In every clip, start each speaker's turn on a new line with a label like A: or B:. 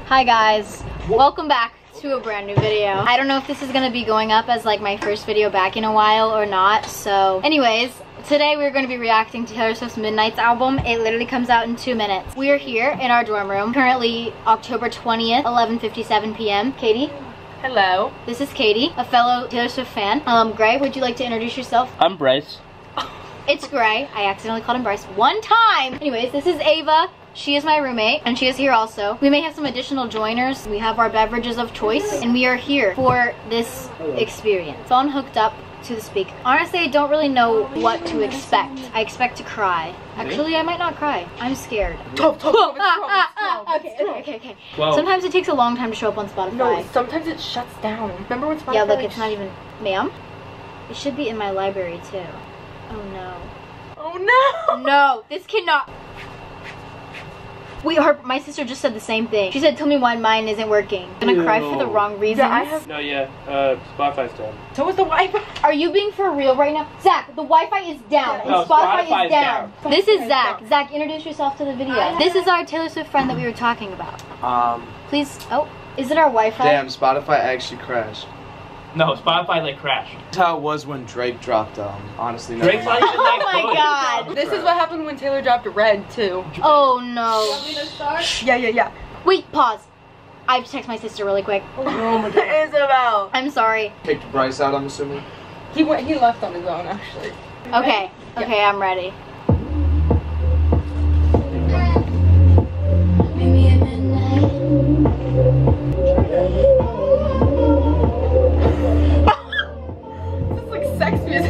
A: Hi guys, welcome back to a brand new video. I don't know if this is gonna be going up as like my first video back in a while or not, so anyways, today we're going to be reacting to Taylor Swift's Midnight's album. It literally comes out in 2 minutes. We are here in our dorm room, currently October 20th, 11:57 p.m. Katie?
B: Hello.
A: This is Katie, a fellow Taylor Swift fan. Gray, would you like to introduce yourself?
C: I'm Bryce.
A: It's Gray. I accidentally called him Bryce one time. Anyways, this is Ava. She is my roommate, and she is here also. We may have some additional joiners. We have our beverages of choice, and we are here for this experience. Phone hooked up to the speaker. Honestly, I don't really know what to expect. I expect to cry. Actually, I might not cry. I'm scared. Okay.
C: Whoa.
A: Sometimes it takes a long time to show up on Spotify.
B: No, sometimes it shuts down. Remember when Spotify?
A: Yeah, look, it's not even... Ma'am? It should be in my library, too. Oh, no.
B: Oh, no!
A: No, this cannot... My sister just said the same thing. She said, tell me why mine isn't working. I'm gonna cry for the wrong reasons.
C: Yeah, Spotify's down.
B: So is the Wi-Fi.
A: Are you being for real right now? Zach, the Wi-Fi is down and Spotify is down. This is Zach. Zach, introduce yourself to the video. This is our Taylor Swift friend that we were talking about. Please, oh, is it our Wi-Fi?
D: Damn, Spotify actually crashed.
C: No, Spotify like crashed.
D: That's how it was when Drake dropped, honestly.
C: Drake's not even that
A: Oh my god.
B: This is what happened when Taylor dropped Red, too.
A: Oh no.
B: You want me to start? Yeah.
A: Wait, pause. I have to text my sister really quick.
B: Oh my god. Isabelle.
A: I'm sorry.
D: Kicked Bryce out, I'm assuming.
B: He left on his own, actually.
A: Okay, okay, I'm ready.
B: Sex music.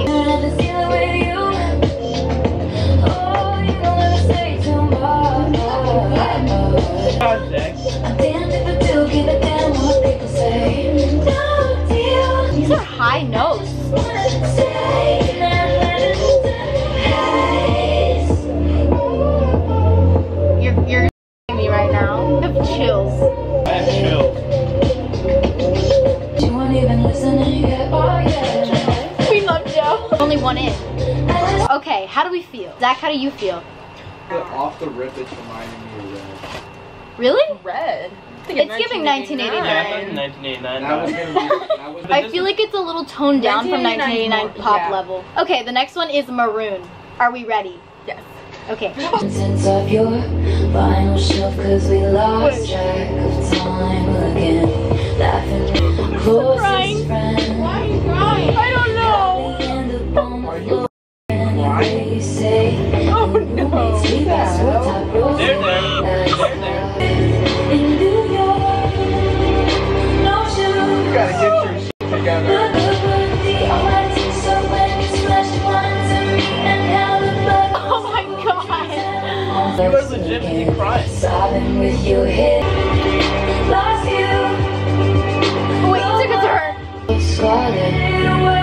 A: These are high notes. You're me right now. I have chills.
C: I have chills.
A: She won't even listen yet. We love Joe. Only one in. Okay, how do we feel? Zach, how do you feel?
D: Off the rip, it's reminding me of Red.
A: Really?
B: Red.
A: It's giving 1989.
C: Yeah, I thought 1989.
D: That was
A: I feel like it's a little toned down from 1989 pop
B: yeah.
A: level. Okay, the next one is Maroon. Are we ready?
B: Yes.
A: Okay.
E: Sense of your vinyl shelf, cause we lost track of time again. Laughing, closest friend.
A: Why are you crying? I don't know.
D: Are you
E: They say,
B: Oh no.
C: They're there.
E: in New York, no shoes.
D: You gotta get your shit together.
A: Oh my god.
C: You are legitimately crying.
E: Sobbing with your head. Lost you.
A: Wait, you took a turn.
E: Scarlet.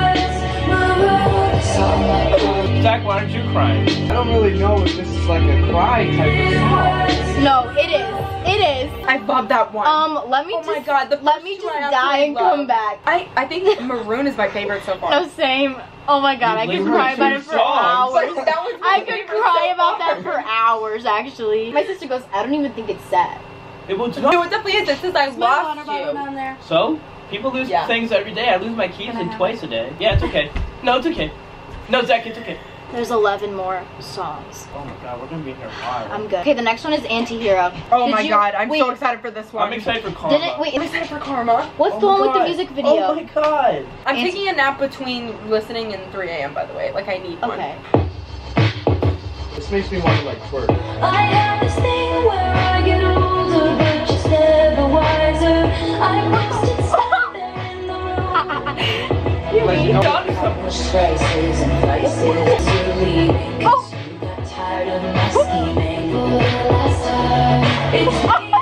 C: Zach, why aren't you crying?
D: I don't really know if this is like a cry type of song.
A: No, it is. It is.
B: I love that one.
A: Let me
B: Oh
A: just,
B: my god, the
A: let me
B: first two
A: just
B: I
A: die and
B: absolutely
A: come back.
B: I think Maroon is my favorite so far.
A: No, same. Oh my god, I could cry about it for hours.
B: But that was my
A: I could
B: favorite
A: cry
B: so
A: about
B: far.
A: that for hours, actually. My sister goes, I don't even think it's sad.
C: It will
B: No, it definitely is. It says I lost you.
C: So? People lose things every day. I lose my keys twice a day. Yeah, it's okay. No, it's okay. No, Zach, it's okay.
A: There's 11 more songs.
C: Oh my god, we're gonna be here a while.
A: I'm good. Okay, the next one is Anti-Hero.
B: Oh my god, I'm so excited for this one.
C: I'm excited for Karma.
B: I'm excited for Karma.
A: What's the one with the music video?
C: Oh my god.
B: I'm taking a nap between listening and 3 a.m. by the way. Like I need one.
A: Okay.
D: This makes me want to like twerk.
E: I have this thing where I get older, but just never wiser. I must stand there in the room.
C: You got something.
E: Traces and vices to leave. Cause you got tired of my scheming for the last time. It's me.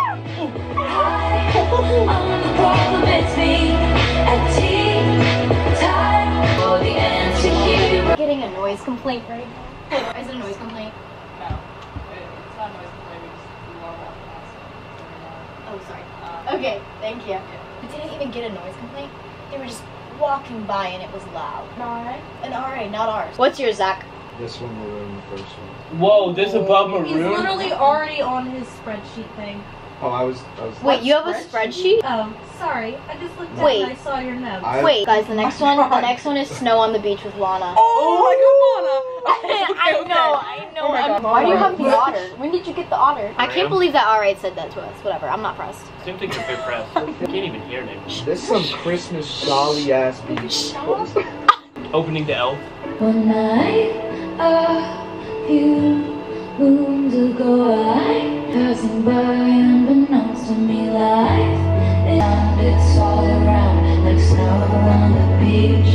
E: I'm the problem, it's me. At tea time for the anti-hero.
A: Getting a noise complaint right now. Is it a noise complaint?
B: No. It's not a noise complaint. We just love that.
A: Oh, sorry. Okay, thank you. We didn't even get a noise complaint. They were just walking by and it was loud. An RA, not ours. What's yours, Zach?
D: This one will ruin the first one.
C: Whoa, this above Maroon?
F: He's literally already on his spreadsheet thing.
D: Oh, I was.
A: Wait, you have a spreadsheet?
F: Oh, sorry. I just looked at
A: Wait.
F: it and I saw your notes.
A: Wait, guys, the next one is Snow on the Beach with Lana.
B: Oh my god, Lana!
A: I know.
B: Oh my God,
A: Why do you
B: Lana.
A: have the otter? When did you get the otter? I can't believe that Alright said that to us. Whatever, I'm not pressed.
C: Same thing with Big Press. I can't even hear it anymore.
D: This is some Christmas jolly ass beat. What was that?
C: Opening the elf.
E: One night, a few moons ago, I passing by unbeknownst to me, life it sounded all around like snow on the beach.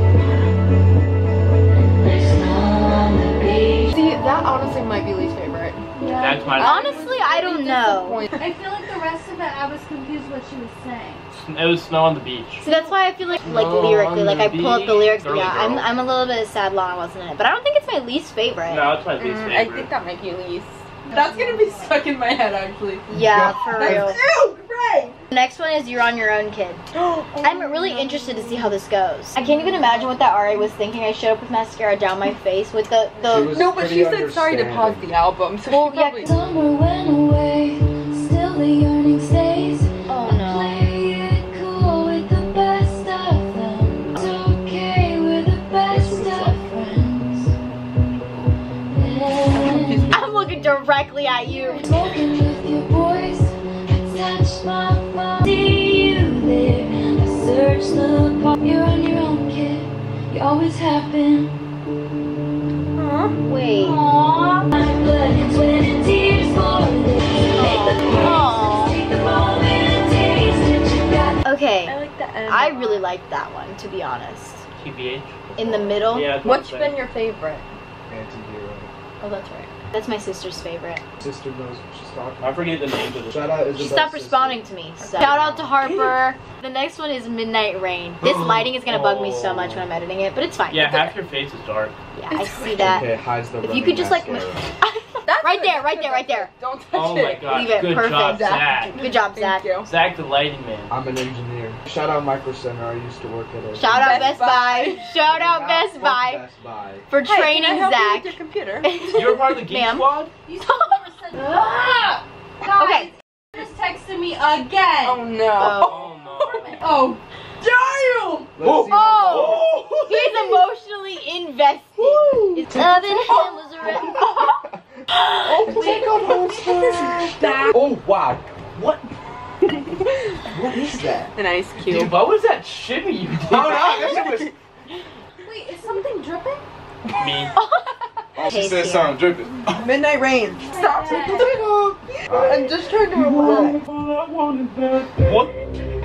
E: Like snow on the beach.
B: See, that honestly might be least favorite.
C: That's my.
A: Honestly, I don't know.
F: I feel like the rest of it, I was confused what she was saying.
C: It was Snow on the Beach.
A: So that's why I feel like
C: Snow
A: lyrically,
C: on
A: like
C: the
A: I pull up the
C: beach.
A: lyrics.
C: Girly
A: Yeah,
C: girl.
A: I'm a little bit sad Lana wasn't in it, but I don't think it's my least favorite.
C: No, it's my least favorite.
B: I think that might be least. That's gonna be stuck in my head actually.
A: Yeah, for real.
B: Ew, right.
A: The next one is You're on Your Own, Kid. I'm really interested to see how this goes. I can't even imagine what that Ari was thinking. I showed up with mascara down my face with the
D: She was
B: No, but she
D: pretty
B: said sorry to pause the album, so
A: Well,
B: she
A: yeah,
B: probably...
E: Summer went away, still the yearning stays.
A: Oh
E: I
A: no.
E: play it cool with the best of them. It's okay, we're the best of friends. Yeah.
A: I'm looking directly at you.
E: Smoking with your boys, I touch my phone. See you there. I search the park. You're on your own, kid. You always have been.
A: Wait.
E: My blood and sweat and tears for this.
A: Aw.
E: Take the moment and taste it. You got
A: Okay.
B: I like the end.
A: I really liked that one, to be honest.
C: TBH.
A: In the middle.
C: Yeah. that's
B: What's
C: what I'm
B: been your favorite?
D: Anti-hero.
A: Oh, that's right. That's my sister's favorite.
D: Sister knows what she's talking
C: saying. I forget the names of the.
D: Shout out Isabelle.
A: She stopped responding to me. So. Shout out to Harper. The next one is Midnight Rain. This lighting is gonna bug me so much when I'm editing it, but it's fine.
C: Yeah,
A: It's
C: half your face is dark.
A: yeah, I see that.
D: Okay, hides the
A: If you could just like,
B: That's
A: right
B: good,
A: there, right
B: that's
A: there,
B: good,
A: right there.
B: Don't touch
C: Oh
B: it.
C: my god.
A: Leave it,
C: Good
A: perfect.
C: job, Zach.
A: Good job, Zach.
B: Thank you.
C: Zach the lighting man.
D: I'm an engineer. Shout out Micro Center. I used to work at a.
A: Shout out
B: Best
A: Best Buy. Shout out Best Buy
D: Best Buy.
A: for
B: Hey,
A: training
B: can I help you
A: Zach.
B: with your computer?
C: You were part of the Geek
A: Ma'am.
C: Squad?
F: You still never said
B: Ah!
F: Guys,
A: Okay.
F: just texted me again.
B: Oh no.
C: Oh no.
B: Oh, damn!
D: Let's see
A: Oh, he's emotionally invested. It's loving him was a
D: Oh, take off back. Oh wow. What? What is that?
B: An ice
C: Dude,
B: cube.
C: what was that shimmy you did?
D: Oh no, that shit
F: Wait, is something dripping?
C: Me.
D: was. She said something dripping.
B: Midnight Rain. Stop. I'm just trying to relax.
C: What?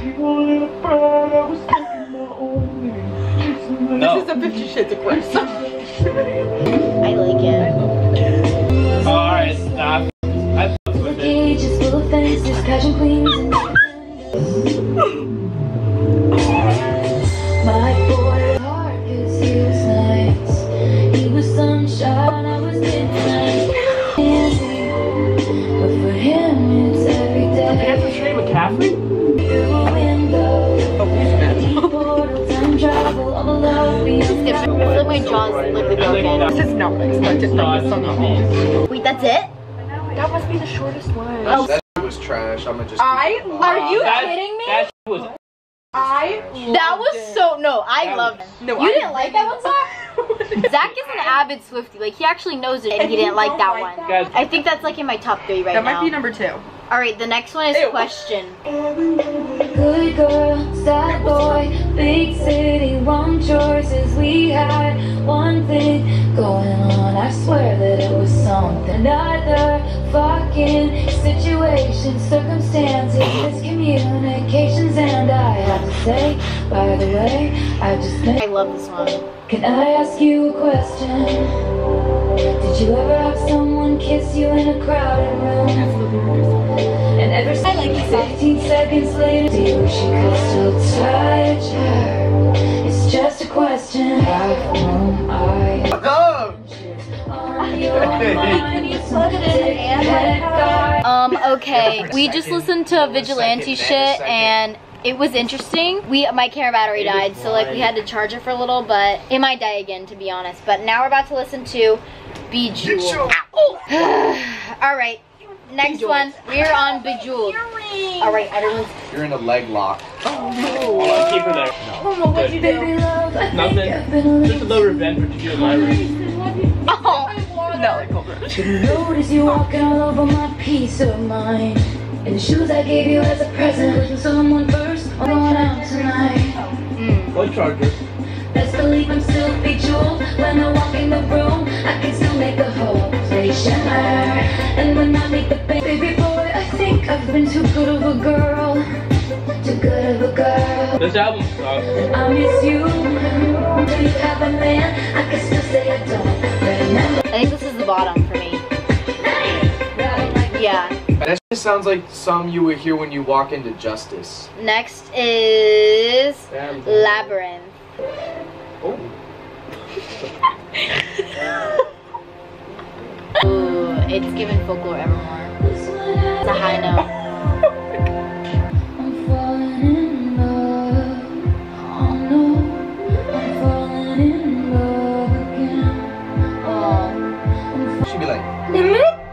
C: No.
B: This is a 50 Shades of Grey song.
A: I like it.
C: Alright, stop. I fucked with it.
E: cages full of fences, catching queens and my boy heart, 'cause he was nice. He was sunshine, I was midnight. But for him, it's every
C: That's the
E: day.
C: Trey McCaffrey?
E: Through a window, deep portal, time travel, all alone beyond.
A: I feel like my jaw's literally broken.
B: This is not what I expected from this song at all.
A: Wait, that's it?
B: That must be the shortest one.
D: That shit was trash. I'ma just.
A: Are you
C: That-
A: kidding me?
C: That was
A: That was so no, I loved it.
B: No,
A: You
B: I
A: didn't like that one, Zach? Zach is an avid Swiftie. Like he actually knows it, and he didn't like that one.
C: Guys,
A: I think that's like in my top 3 right
B: That
A: now.
B: might be number 2.
A: All right, the next one is
B: Ew.
A: question.
E: Good girl, sad boy, big city, wrong choices. We had one thing going on. I swear that it was something. Other fucking situations, circumstances, miscommunications, and I have to say, by the way, I just
A: I
E: made.
A: love this one.
E: Can I ask you a question? Did you ever have someone kiss you in a crowded room? And ever since, I like 15 seconds later, do you wish you could still touch her? It's just a question. How come I on your mind? You plug it in and
A: Okay, we just listened to Vigilante shit and it was interesting. My camera battery died, so like we had to charge it for a little, but it might die again to be honest. But now we're about to listen to Bejeweled. All right, next one. We're on Bejeweled. All right, everyone's.
D: You're in a leg lock.
C: Hold on, keep her there.
E: Oh, what'd you do?
C: Nothing. Just a little revenge for you in my room.
A: Oh.
E: Notice you walking all over my peace of mind. And the shoes I gave you as a present. With someone first, I'm going out tonight.
C: What charger?
E: Best believe I'm still bejeweled. When I walk in the room, I can still make the whole place shimmer. And when I meet the baby boy, I think I've been too good of a girl. Too good of a girl.
C: This album sucks.
E: I miss you. Till you have a man, I can still say I don't remember.
A: I think this is the bottom for me. Yeah.
D: That just sounds like some you would hear when you walk into Justice.
A: Next is Labyrinth.
D: Oh.
A: Ooh, it's giving Folklore Evermore. It's a high note.
E: I'm falling in love. Oh no, I'm falling in love again. Oh,
D: She'd be like,
E: I'm falling in love.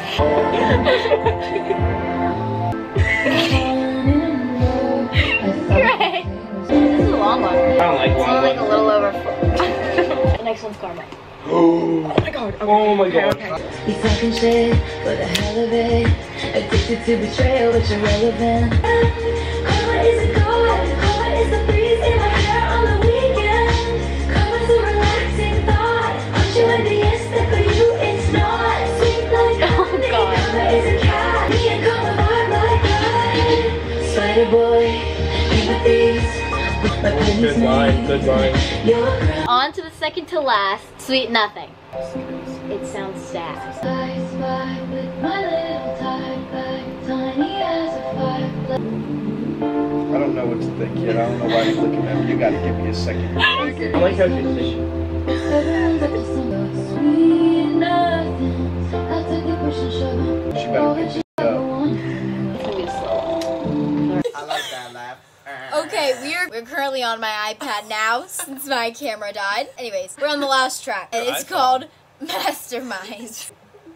A: Right. This is a long one.
C: I don't like
A: It's
C: long
A: only like a
C: ones.
A: little over 4. The next one's Karma.
C: Oh my god. Oh my god.
E: You fucking shit for the hell of it. Addicted to betrayal, but you're relevant. Karma is a god. Karma is the breeze in my hair on the weekend. Karma's a relaxing thought. Aren't you envious that for you it's not? Sweet like honey. Karma is a cat. Me and Karma vibe like that. Spider boy, empathies.
C: Good line, good line.
A: On to the second to last, Sweet Nothing. It sounds sad.
E: I spy with my little tight bag, tiny as a firefly.
D: I don't know what to think yet. I don't know why you're looking at me. You gotta give me a second.
C: I like how she's singing.
E: Everyone's up to some sweet nothing. I'll take the push and shove it.
D: She better pick this up.
A: It's gonna be a slow one.
D: I like that laugh.
A: Okay, we're currently on my iPad now since my camera died. Anyways, we're on the last track. And it's called Mastermind.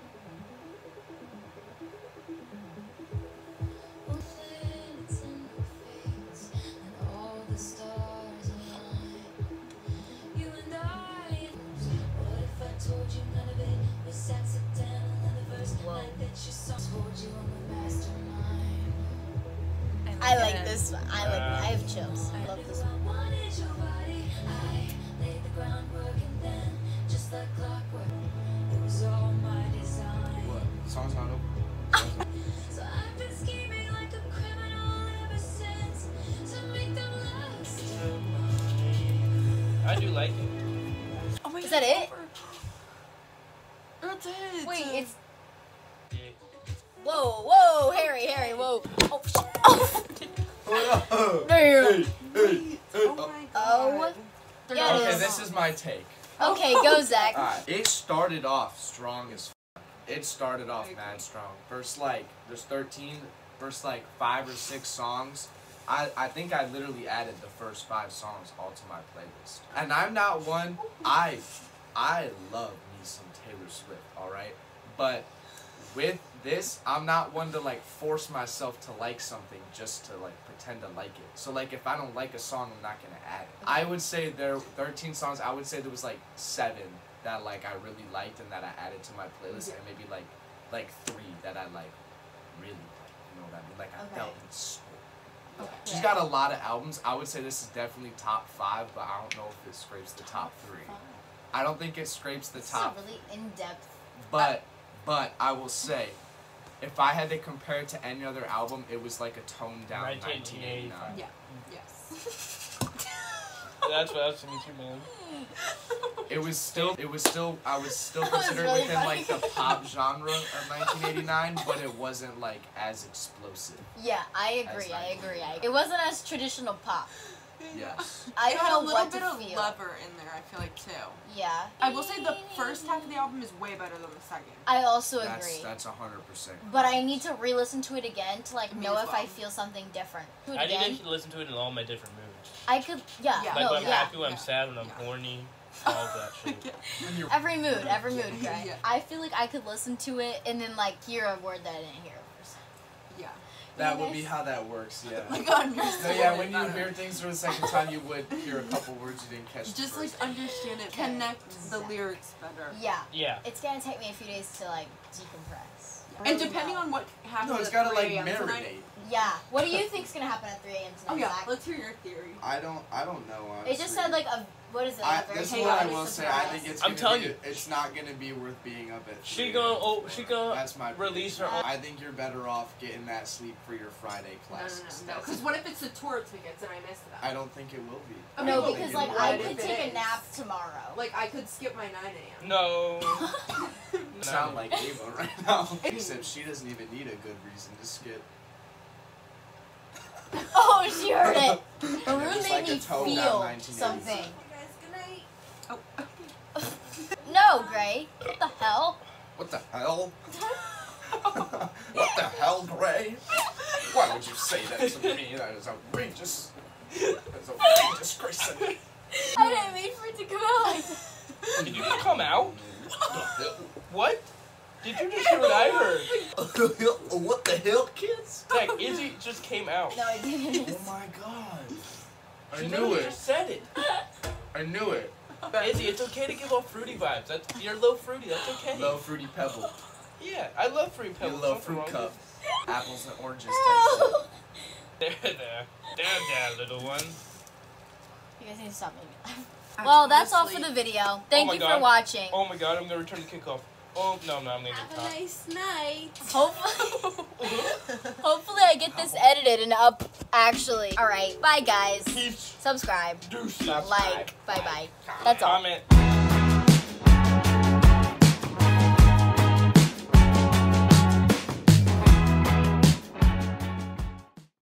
A: I like this one. I have chills. I love this one.
D: What? Song's not over?
E: So I've been scheming like a criminal ever since to make them last.
C: I do like it.
B: Oh my
A: Is that it?
B: That's it.
A: Wait, it's... Whoa, Harry, whoa. Oh, shit. Oh. Damn.
B: Oh my god.
A: Yeah, it
D: Okay,
A: is.
D: this is my take.
A: Okay, go, Zach.
D: Alright, it started off strong as f. It started off mad strong. First, like, there's 13, first, like, 5 or 6 songs. I think I literally added the first 5 songs all to my playlist. And I'm not one, I love me some Taylor Swift, alright? But with this, I'm not one to, like, force myself to like something just to, like, pretend to like it. So, like, if I don't like a song, I'm not gonna add it. I would say there are 13 songs, I would say there was, like, 7 that, like, I really liked and that I added to my playlist, and maybe, like 3 that I, like, really liked. You know what I mean? Like, I felt in soul. She's got a lot of albums. I would say this is definitely top 5, but I don't know if it scrapes the top 3. I don't think it scrapes the top.
A: This is a really in-depth.
D: But I will say, if I had to compare it to any other album, it was like a toned down 1989.
B: Yeah. Yes.
C: That's what I was thinking too, man.
D: I would still consider it within like the pop genre of 1989, but it wasn't like as explosive.
A: Yeah, I agree. It wasn't as traditional pop.
D: Yes.
A: I don't
B: Had
A: know
B: a little
A: what
B: bit
A: to
B: of
A: feel.
B: lever in there, I feel like, too.
A: Yeah.
B: I will say the first half of the album is way better than the second.
A: I also agree.
D: That's 100%.
A: But I need to re-listen to it again to like
B: Me
A: know
B: as
A: if I
B: well.
A: feel something different. Do it
C: I
A: again.
C: need to listen to it in all my different moods.
A: I could, yeah,
B: Yeah.
C: Like
A: no,
C: when I'm
A: yeah.
C: happy, when I'm sad, when I'm horny. all of that shit.
A: Every mood, Gray.
G: Yeah.
A: I feel like I could listen to it and then like hear a word that I didn't hear first.
G: Yeah.
D: That would be how that works, yeah.
G: Like understand.
D: So yeah, when you hear things for the second time, you would hear a couple words you didn't catch.
G: Just
D: the
G: like
D: first time.
G: understand it, connect the lyrics better.
A: Yeah.
C: Yeah.
A: It's gonna take me a few days to like decompress.
G: And depending on what happens
D: No, it's
G: at
D: gotta
G: 3
D: like
G: a.m.
D: marinate.
G: tonight.
A: Yeah. What do you think's gonna happen at 3 a.m. tonight?
G: Oh yeah,
A: Zach?
G: let's hear your theory.
D: I don't know. Honestly.
A: It just said like a what is it? A very
D: This is
G: Hey,
D: what I
G: chaotic
D: will say. I
A: surprise.
D: think it's.
C: I'm
D: Gonna
C: telling
D: be,
C: you.
D: it's not gonna be worth being up at.
C: She
D: 3
C: gonna
D: a.m.
C: she gonna
D: That's my
C: release her
D: prediction.
C: own.
D: I think you're better off getting that sleep for your Friday
G: No.
D: classes.
G: Because what if it's the tour tickets and I missed them?
D: I don't think it will be.
G: Okay,
A: No,
G: well,
A: because
G: then
A: like
G: what
A: I
G: if
A: could
G: it
A: take a
G: is?
A: nap tomorrow.
G: Like I could skip my 9 a.m.
C: No.
D: You sound like Ava right now. Except she doesn't even need a good reason to skip.
A: Oh, she heard it. Her room
D: Just
A: made
D: like a
A: me
D: toe down
A: feel
D: 1980s.
A: something.
G: Guys, good night. Oh.
A: No, Gray. What the hell?
D: What the hell? What the hell, Gray? Why would you say that to me? That is outrageous. That's outrageous, Grayson.
A: I didn't mean for it to come out.
C: Did you just come out? What? Did you just hear what I heard?
D: What the hell, kids?
C: Zach, Izzy just came out.
A: No, I didn't.
D: Oh my god. I
C: She
D: knew
C: literally
D: it.
C: just said it.
D: I knew it.
C: Izzy, it's okay to give off fruity vibes. You're low fruity. That's okay.
D: Low fruity pebble.
C: Yeah, I love fruity
D: You
C: pebbles.
D: low
C: Nothing
D: fruit
C: wrong
D: cup.
C: with
D: Apples and oranges
A: Oh.
C: it. There, little one.
A: You guys need to stop moving. Well, that's all for
G: Honestly.
A: the video. Thank
C: my
A: you
C: God.
A: for watching.
C: Oh my god, I'm gonna return the kickoff. Oh no, I'm gonna
G: Have
C: get
G: a
C: caught.
G: nice night.
A: Hopefully, hopefully I get this edited and up. Actually, all right. Bye, guys.
C: Peace.
A: Subscribe,
C: Deuces.
A: like, bye. That's all.
C: Comment.